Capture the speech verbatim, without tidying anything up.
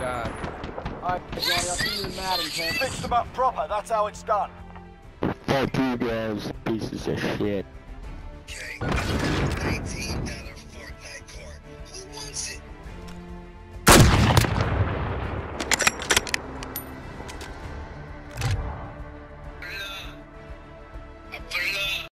god. Alright, Johnny, I'll see you in Madden, Ken. Fix them up proper, that's how it's done. Fuck you guys, pieces of shit. Okay. nineteen